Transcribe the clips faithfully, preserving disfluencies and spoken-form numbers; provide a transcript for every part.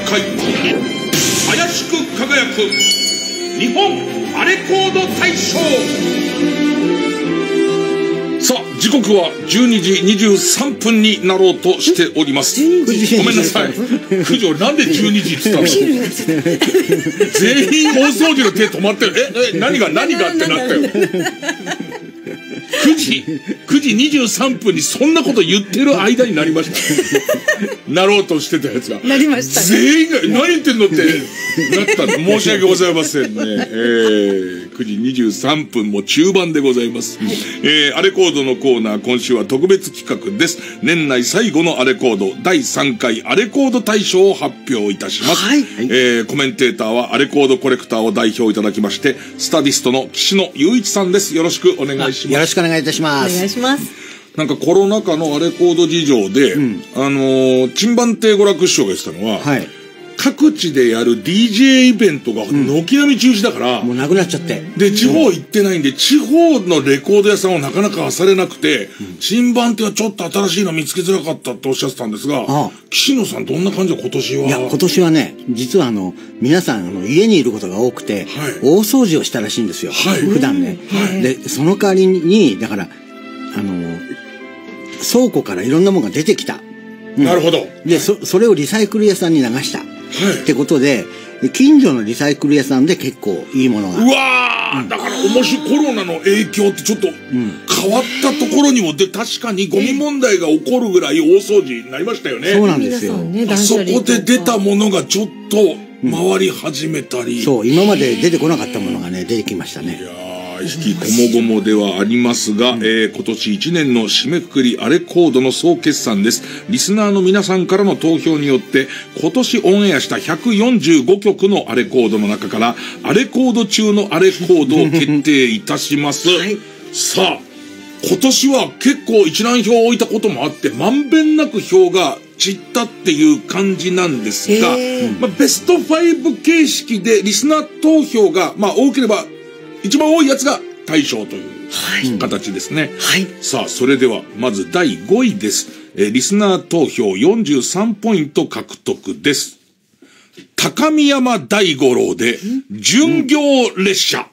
回怪しく輝く日本アレコード大賞。さあ時刻はじゅうにじにじゅうさんぷんになろうとしております。ごめんなさい、くじ俺なんでじゅうにじって言ったの。全員大掃除の手止まってる。ええ何が何がってなったよ。くじくじにじゅうさんぷんにそんなこと言ってる間になりました。なろうとしてたやつがなりましたね。 全員が何言ってんのってなったんで申し訳ございませんね。えー、くじにじゅうさんぷんも中盤でございます、はい。えー、アレコードのコーナー、今週は特別企画です。年内最後のアレコードだいさんかいアレコード大賞を発表いたします、はい。えー、コメンテーターはアレコードコレクターを代表いただきましてスタディストの岸野雄一さんです。よろしくお願いします。 よろしくお願いいたします。 お願いします。 なんかコロナ禍のアレコード事情で、うん、あのー、チンバンテイ娯楽師匠が言ってたのは、はい、各地でやる ディージェー イベントが軒並み中止だから、 うん、もうなくなっちゃって。 で、地方行ってないんで、地方のレコード屋さんをなかなか漁れなくて、うん、チンバンテはちょっと新しいの見つけづらかったっておっしゃってたんですが、ああ岸野さんどんな感じで今年は。 いや、今年はね、実はあの、皆さんあの家にいることが多くて、はい、大掃除をしたらしいんですよ。はい、普段ね、はい。で、その代わりに、だから、あの、倉庫からいろんなものが出てきた。 うん、なるほど。 で、そ、それをリサイクル屋さんに流した。はい。ってことで、近所のリサイクル屋さんで結構いいものが。 うわー、うん、だから面白いコロナの影響ってちょっと変わったところにもで、確かにゴミ問題が起こるぐらい大掃除になりましたよね。 そうなんですよ。 あそこで出たものがちょっと回り始めたり。 うん、そう、今まで出てこなかったものがね、出てきましたね。 いやー引きこもごもではありますが、うん、えー、今年いちねんの締めくくりアレコードの総決算です。リスナーの皆さんからの投票によって今年オンエアしたひゃくよんじゅうごきょくのアレコードの中からアレコード中のアレコードを決定いたします、はい、さあ今年は結構一覧表を置いたこともあってまんべんなく票が散ったっていう感じなんですが、まあ、ベストご形式でリスナー投票がまあ多ければ一番多いやつが大賞という形ですね。はい。さあ、それでは、まずだいごいです。えー、リスナー投票よんじゅうさんポイント獲得です。高見山大五郎で、巡業列車。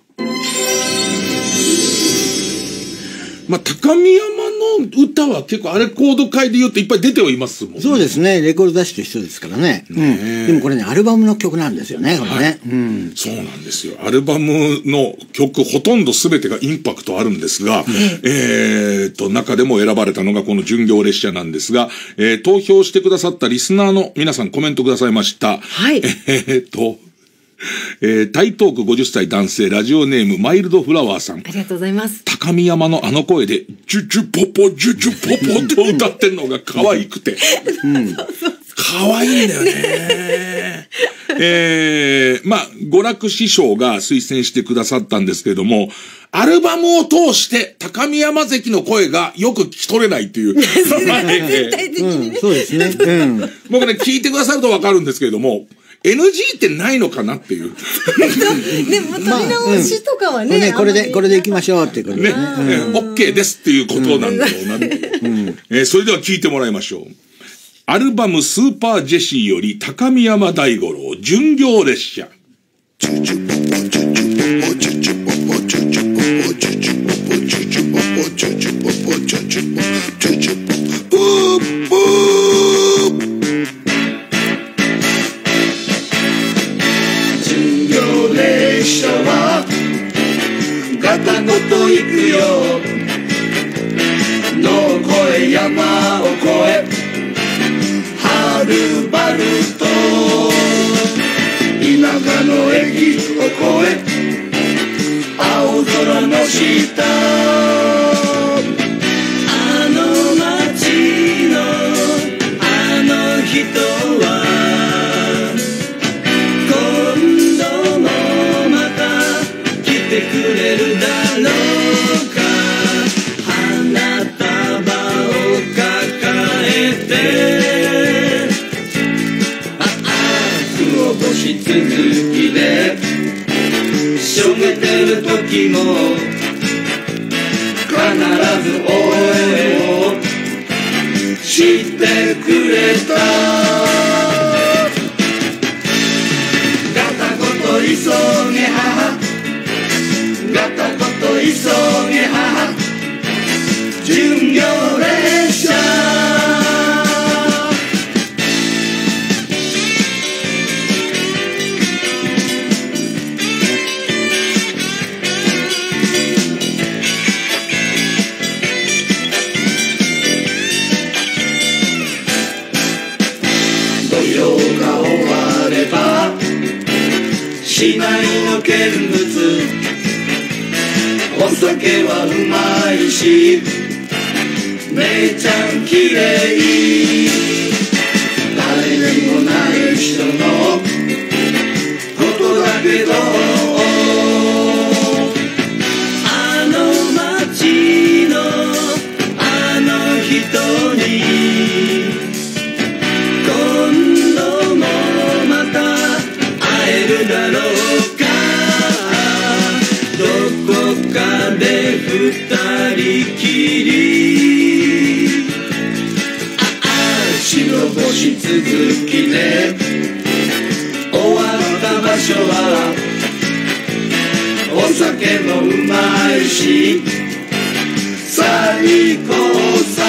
まあ、高見山の歌は結構アレコード界で言うといっぱい出てはいますもんね。 そうですね。レコード雑誌と一緒ですからね。うん。でもこれね、アルバムの曲なんですよね、これね。はい、うん。 そうなんですよ。アルバムの曲ほとんど全てがインパクトあるんですが、うん、えーと、中でも選ばれたのがこの巡業列車なんですが、えー、投票してくださったリスナーの皆さんコメントくださいました。はい。えーと、えー、台東区ごじゅっさい男性ラジオネームマイルドフラワーさん。 ありがとうございます。 高見山のあの声でジュジュポポジュジュポポって歌ってんのが可愛くて、うん、可愛いんだよね。えー、まあ娯楽師匠が推薦してくださったんですけれども、アルバムを通して高見山関の声がよく聞き取れないっていう。絶対的にね。そうですね。うん、 僕ね聞いてくださるとわかるんですけれども。エヌジー ってないのかなっていう。 でも、取り直しとかはね。 これで、これで行きましょうっていうことね。オッケーですっていうことなんだろうなっていう。えー、それでは聞いてもらいましょう。アルバムスーパージェシーより高見山大五郎、巡業列車。 ガタごと行くよ野を越え山を越えはるばると田舎の駅を越え青空の下あの街のあの人はくれるだろうか花束を抱えてああくおぼし続きでしょげてる時も必ず応援をしてくれたげ母巡業列車土曜が終われば市内の見物お酒はうまいし姉ちゃんきれい誰にもない人のことだけどあの街のあの人に今度もまた会えるだろうかどこかで二人きりああ白星続きで終わった場所はお酒もうまいし最高さ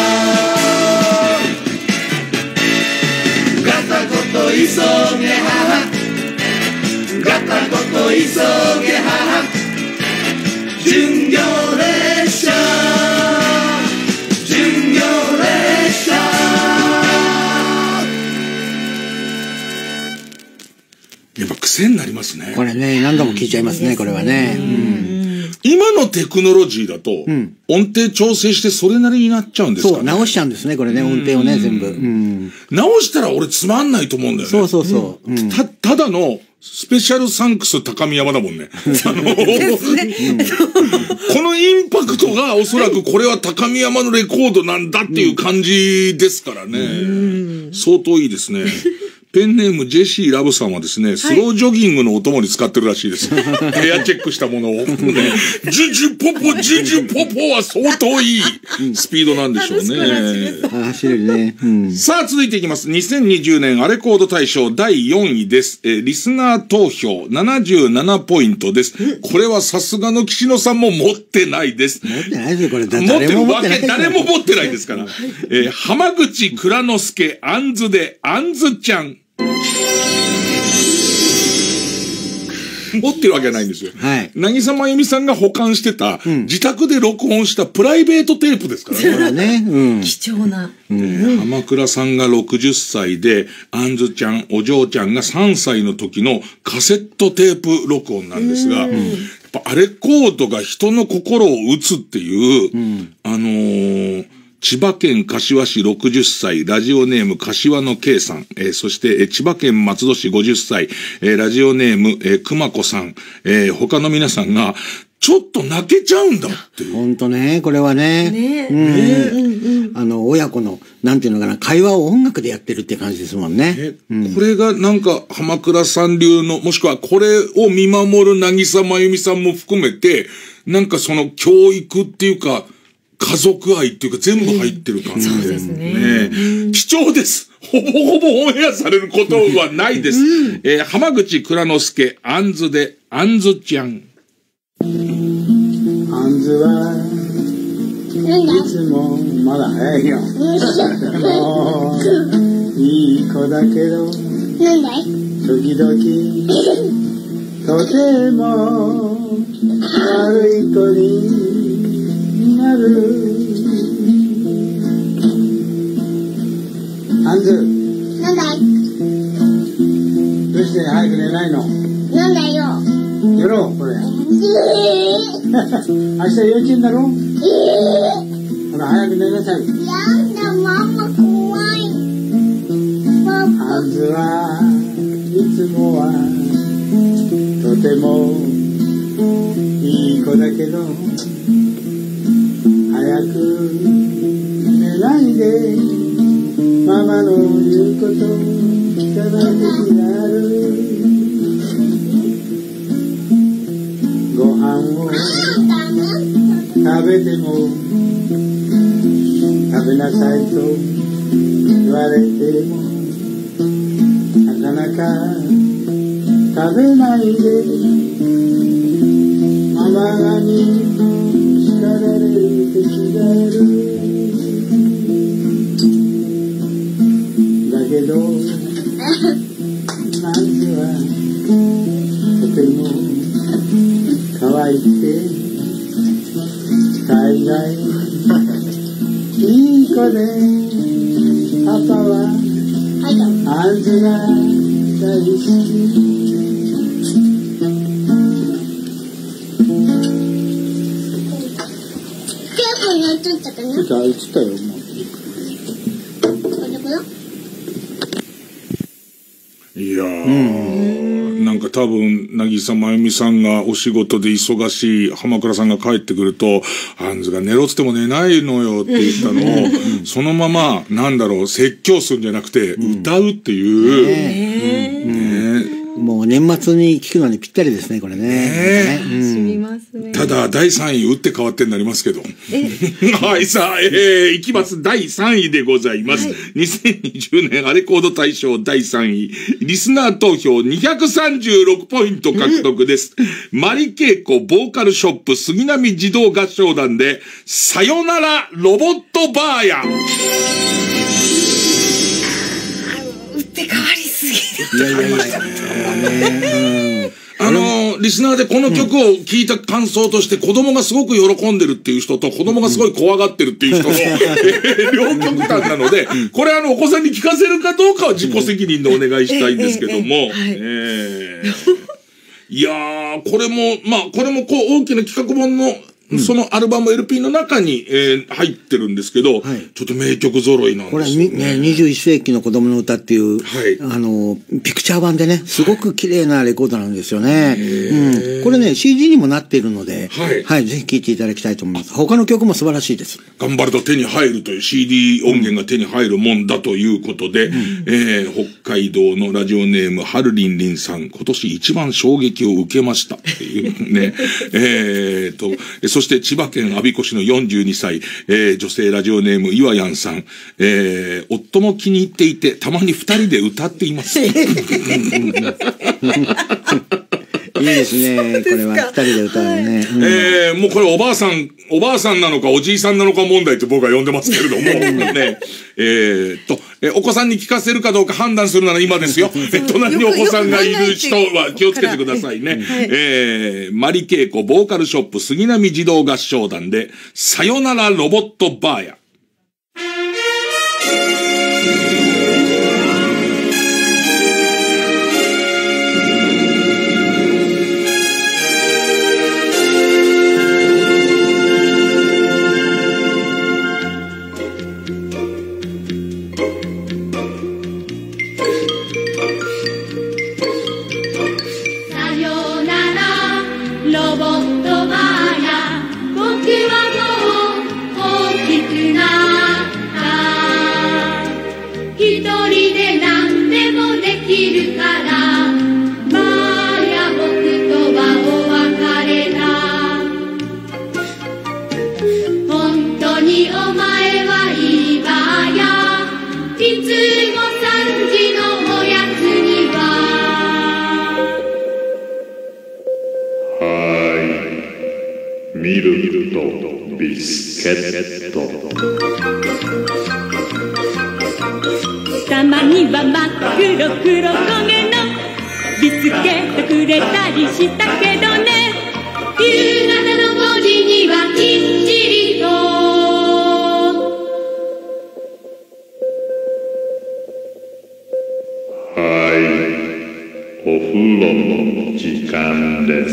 ガタコと急げ母ガタコと急げ母巡業列車巡業列車やっぱ癖になりますね。 これね、何度も聞いちゃいますね、これはね。うん、 今のテクノロジーだと、うん、音程調整してそれなりになっちゃうんですかね。 そう、直しちゃうんですね、これね、音程をね、全部。うん、 直したら俺つまんないと思うんだよね。 そうそうそう。うん、 た、ただの、スペシャルサンクス高見山だもんね。あの、このインパクトがおそらくこれは高見山のレコードなんだっていう感じですからね。相当いいですね。ペンネームジェシーラブさんはですね、スロージョギングのお供に使ってるらしいです。ヘアチェックしたものを。ね、ジュジュポポ、ジュジュポポは相当いいスピードなんでしょうね。 走れるね。うん、 さあ、続いていきます。にせんにじゅうねんアレコード大賞だいよんいです。えー、リスナー投票ななじゅうななポイントです。これはさすがの岸野さんも持ってないです。 持ってないですよ、これ。 持ってるわけ、誰も持ってないですから。えー、浜口蔵之介、あんずで、あんずちゃん。持ってるわけないんですよ。 はい。 渚真由美さんが保管してた、うん、自宅で録音したプライベートテープですからね。 そうだね。うん。 貴重な。 えー、浜倉さんがろくじゅっさいで、あんずちゃん、お嬢ちゃんがさんさいの時のカセットテープ録音なんですが、うん、やっぱアレコードが人の心を打つっていう、うん、あのー、千葉県柏市ろくじゅっさい、ラジオネーム柏の K さん、えー、そして、えー、千葉県松戸市ごじゅっさい、えー、ラジオネーム、えー、熊子さん、えー、他の皆さんが、ちょっと泣けちゃうんだっていう。 ほんとね、これはね。 ねえ。うん。あの、親子の、なんていうのかな、会話を音楽でやってるって感じですもんね。 え、うん、これがなんか、浜倉さん流の、もしくはこれを見守る渚真由美さんも含めて、なんかその教育っていうか、家族愛っていうか全部入ってる感じで、 うん、そうですね、 ね、貴重です。ほぼほぼオンエアされることはないです。うん、えー、浜口蔵之介、あんずで、あんずちゃん。 あんずはいつもまだ早いよ。もういい子だけど、時々とても悪い子になる。あんず、 なんだい？ どうして早く寝ないの？ なんだよ。 やろう、これ。明日幼稚園だろ？ほら、早く寝なさい。 やだ、ママ怖い。 あんずはいつもはとてもいい子だけど、早く寝ないで、ママの言うこと聞かないでやる。ご飯を食べても食べなさいと言われてもなかなか食べないで、ママにきれるだけどまずはとても可愛くて大概いい子でパパはあんずが大好き映ったかな？ 映った、映ったよ、もう。 いやー、なんか多分、渚真由美さんがお仕事で忙しい浜倉さんが帰ってくると、あんずが寝ろっつっても寝ないのよって言ったのを、そのまま、なんだろう、説教するんじゃなくて、歌うっていう。ねえ。 もう年末に聞くのにぴったりですね、これね。 楽しみますね。 ただ、だいさんい、打って変わってになりますけど。はい、さあ、えー、いきます。だいさんいでございます。はい、にせんにじゅうねんアレコード大賞だいさんい。リスナー投票にひゃくさんじゅうろくポイント獲得です。うん、マリケイコボーカルショップ杉並児童合唱団で、さよならロボットバーヤ。 打って変わりすぎいやいやいや。 あの、リスナーでこの曲を聴いた感想として子供がすごく喜んでるっていう人と子供がすごい怖がってるっていう人の、両極端なので、これあのお子さんに聴かせるかどうかは自己責任でお願いしたいんですけども、いやー、これも、まあこれもこう大きな企画本のそのアルバム エルピー の中に、えー、入ってるんですけど、はい、ちょっと名曲揃いなんですよね。これね、にじゅういっ世紀の子供の歌っていう、はい、あの、ピクチャー版でね、すごく綺麗なレコードなんですよね。うん、これね、シーディー にもなっているので、はい、はい、ぜひ聴いていただきたいと思います。他の曲も素晴らしいです。 頑張ると手に入るという シーディー 音源が手に入るもんだということで、うん、えー、北海道のラジオネーム、はるりんりんさん、今年一番衝撃を受けましたっていうね、えーと、そして千葉県我孫子市のよんじゅうにさい、えー、女性ラジオネームいわやんさん、えー、夫も気に入っていてたまに二人で歌っています。いいですね。これは二人で歌うね。はい、 えー、もうこれおばあさん、おばあさんなのかおじいさんなのか問題って僕は呼んでますけれども、ね、えーっと、えー、お子さんに聞かせるかどうか判断するなら今ですよ。え隣にお子さんがいる人は気をつけてくださいね。はい、えー、マリケイコボーカルショップ杉並児童合唱団で、さよならロボットバーヤ。 ミルクとビスケット。 たまには真っ黒黒焦げのビスケットくれたりしたけどね。夕方のごじにはきっちりとはい、お風呂の時間です。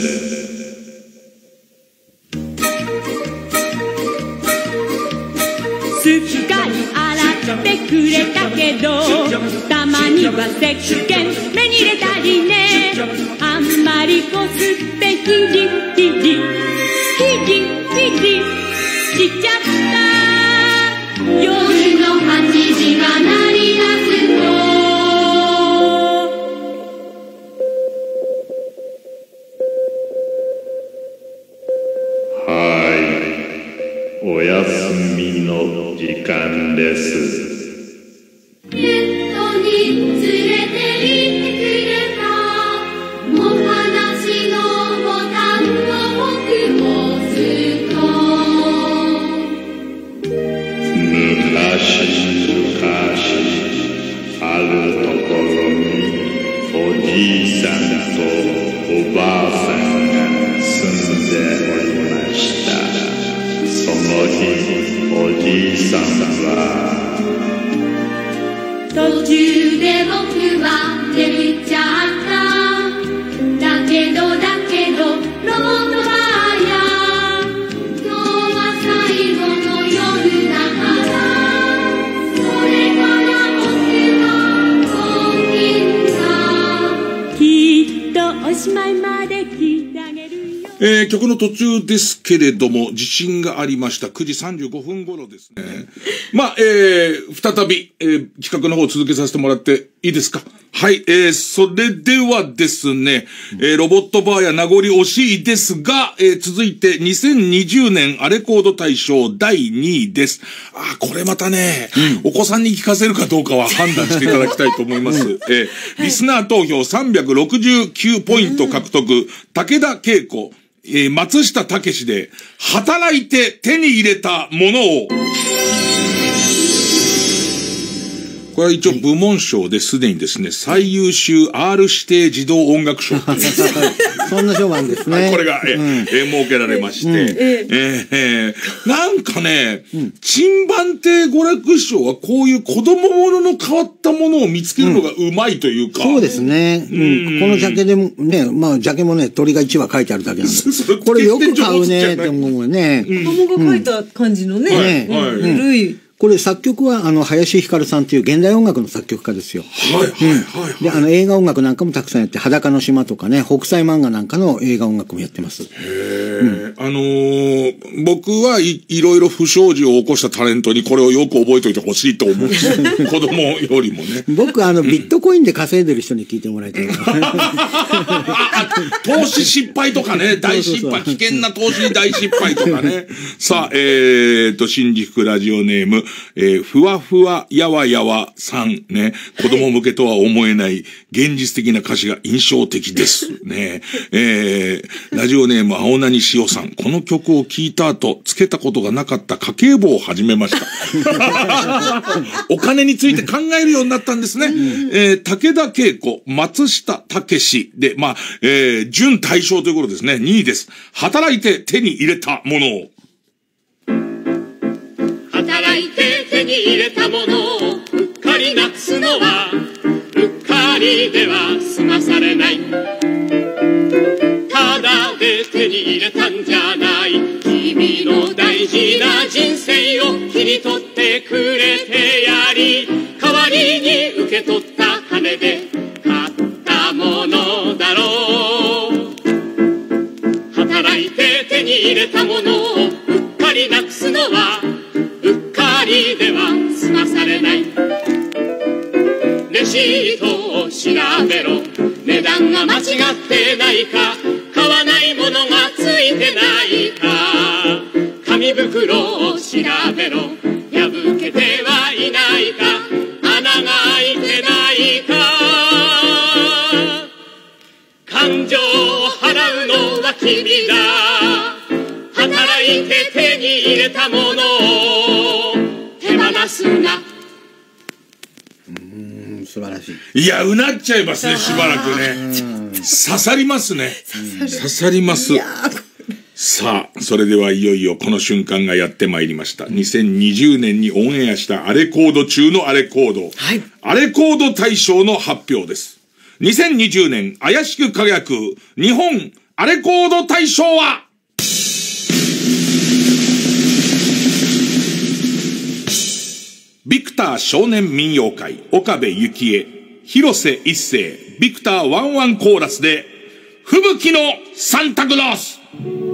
すっかり洗ってくれたけど、たまには石鹸目に入れたりね。あんまりこすってヒリヒリヒリヒリしちゃった。夜のはちじが鳴り出すとおやすみの時間です。 ネットに連れて行ってくれたお話のボタンを僕は途中で僕は出ちゃっただけどだけどロボットバーや今日は最後の夜だからそれから僕は本気だきっとおしまいまで聞いてあげるよ。 えー、曲の途中ですけれども、地震がありました。くじさんじゅうごふん頃ですね。まあ、えー、再び、えー、企画の方を続けさせてもらっていいですか？はい、えー、それではですね、えー、ロボットバーや名残惜しいですが、えー、続いてにせんにじゅうねんアレコード大賞だいにいです。あ、これまたね、うん、お子さんに聞かせるかどうかは判断していただきたいと思います。うん、えー、リスナー投票さんびゃくろくじゅうきゅうポイント獲得、武田恵子、えー、松下武史で、働いて手に入れたものを、これは一応部門賞ですでにですね、最優秀 R 指定児童音楽賞。 そんな賞もあるんですね。 これが、え、うん、え、設けられまして、うん、ええー、なんかね、うん、珍番亭娯楽賞はこういう子供ものの変わったものを見つけるのがうまいというか。 うん、そうですね。うん。このジャケでもね、まあジャケもね、鳥がいちわ書いてあるだけなんです。これよく買うねって思うね。 子供が書いた感じのね。 ね、 古い。 これ作曲は、あの、林ひかるさんという現代音楽の作曲家ですよ。 はい、はい、はい。 で、あの、映画音楽なんかもたくさんやって、裸の島とかね、北斎漫画なんかの映画音楽もやってます。へえ、うん。あのー、僕はいいろいろ不祥事を起こしたタレントにこれをよく覚えておいてほしいと思う。子供よりもね。 僕、あの、ビットコインで稼いでる人に聞いてもらいたい。 投資失敗とかね、大失敗、危険な投資に大失敗とかね。さあ、えーと、新宿ラジオネーム、えー、ふわふわやわやわさんね、子供向けとは思えない現実的な歌詞が印象的ですね。えー、ラジオネーム青なにしおさん、この曲を聴いた後、つけたことがなかった家計簿を始めました。お金について考えるようになったんですね。えー、武田恵子、松下武史で、まあ、えー、準大賞ということですね。にいです。働いて手に入れたものを。 働いて手に入れたものをうっかりなくすのはうっかりでは済まされない。ただで手に入れたんじゃない。君の大事な人生を切り取ってくれてやり、代わりに受け取った金で買ったものだろう。働いて手に入れたものをうっかりなくすのはうっかりでは済まされない。レシートを調べろ、値段が間違ってないか、買わないものがついてないか、紙袋を調べろ、破けてはいないか、穴が開いてないか、感情を払うのは君だ。働いて手に入れたものを手放すな。 うーん、素晴らしい。 いや、うなっちゃいますね、しばらくね。刺さりますね。刺さります。さあ、それではいよいよこの瞬間がやってまいりました。にせんにじゅうねんにオンエアしたアレコード中のアレコード。はい。アレコード大賞の発表です。にせんにじゅうねん怪しく輝く日本アレコード大賞は、ビクター少年民謡会、岡部幸恵、広瀬一世、ビクターワンワンコーラスで、吹雪のサンタクロース。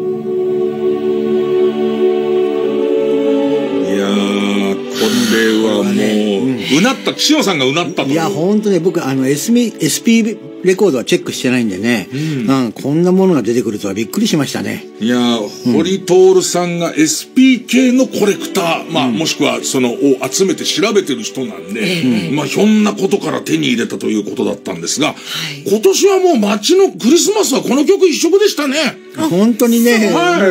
いやー、これはもう、うなった、岸野さんがうなったと。 いや、ほんとね、僕、あの、エスピー レコードはチェックしてないんでね、うん、うん、こんなものが出てくるとはびっくりしましたね。 いやー、堀徹さんが エスピー 系のコレクター、まあ、うん、もしくは、その、を集めて調べてる人なんで、うん、まあ、ひょんなことから手に入れたということだったんですが、はい、今年はもう街のクリスマスはこの曲一色でしたね。 本当にね、 はい、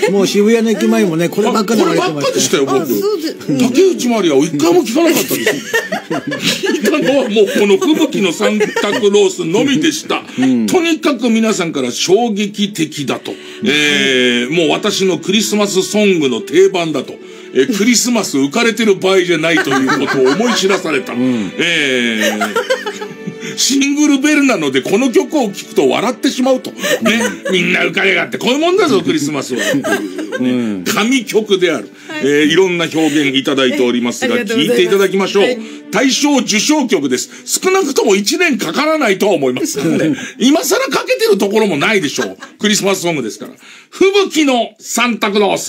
もう渋谷の駅前もね、こればっかりこればっかでしたよ、僕。竹内まりやを一回も聞かなかったです。聞いたのはもうこの吹雪のサンタクロースのみでした。うん、とにかく皆さんから衝撃的だと。えー、もう私のクリスマスソングの定番だと。 えー、クリスマス浮かれてる場合じゃないということを思い知らされた。うん、えー、シングルベルなのでこの曲を聴くと笑ってしまうと。ね。みんな浮かれがってこういうもんだぞ、クリスマスは。ね、神曲である。はい、えー、いろんな表現いただいておりますが、聴いていただきましょう。はい、大賞受賞曲です。少なくともいちねんかからないとは思いますからね。今更かけてるところもないでしょう。クリスマスソングですから。吹雪のサンタクロース。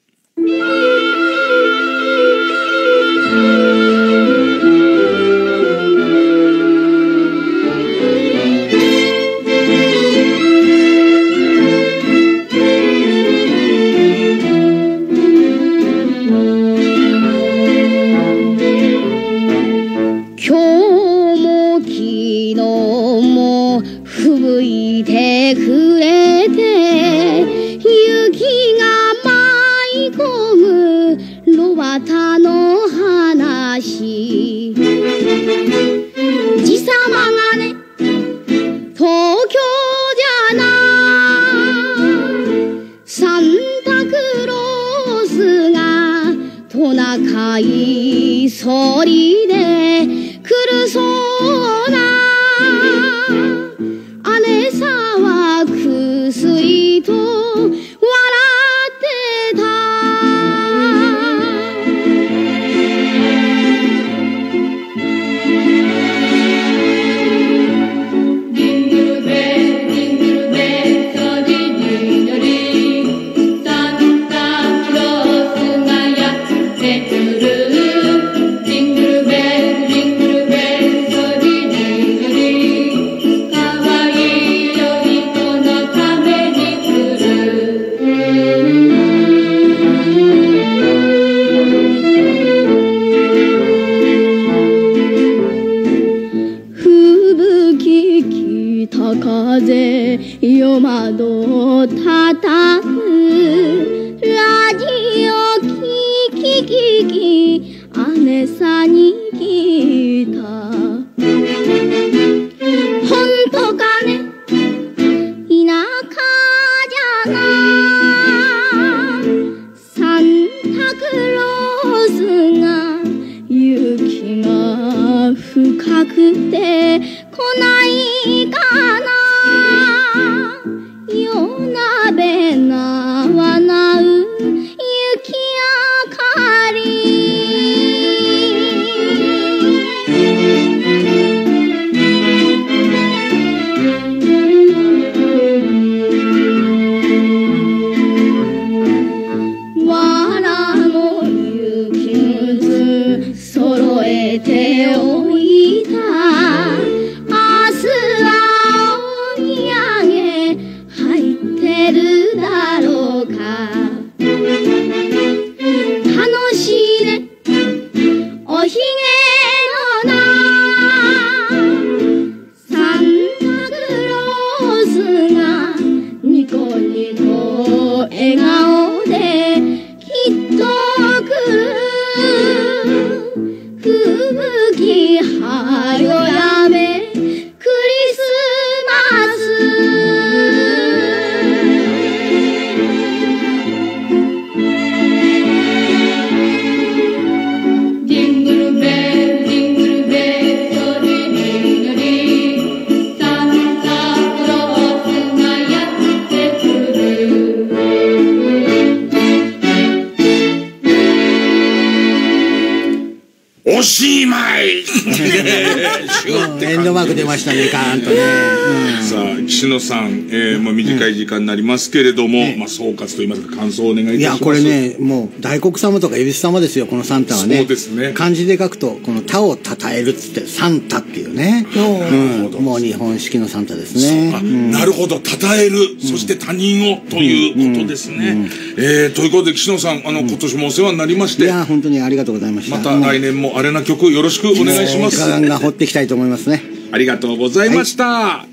くれて雪が舞い込む炉端の話じさまがね東京じゃなサンタクロースがトナカイそりで来るそうな姉さはくすりと笑ってたジングルベルジングルベルソリリロリサンタクロースがやってくるジングルベルジングルベルソリリロリかわいいよ人のために来る吹雪北風夜窓叩くラジオ聞き聞き姉さんに聞いた本当かね田舎じゃなサンタクロースが雪が深くて来ないかな夜鍋なわなう雪明かりわらの雪靴揃えておいた明日はお土産入ってるだろうか楽しいねおひげのなサンタクロースがニコニコ笑顔できっと来る吹雪はよやめクリスマスジングルベルジングルベルソリリロリサンタクロースがやってくるおしまいエンドマーク出ましたね、カーンとね。うん、 さあ、岸野さん、えーまあ、短い時間になりますけれども、うん、まあ、総括といいますか、感想をお願いいたします。 いや、これね、もう、大黒様とか恵比寿様ですよ、このサンタはね。 そうですね。 漢字で書くと、この他を称えるっつって、サンタっていうね。うん、もう日本式のサンタですね。 うん、なるほど、称える、うん、そして他人をということですね。うんうん、えー、ということで、岸野さん、あの、今年もお世話になりまして。 いや、本当にありがとうございました。 また来年もあれな曲よろしくお願いします。 ガンガン掘っていきたいと思いますね。 ありがとうございました。はい。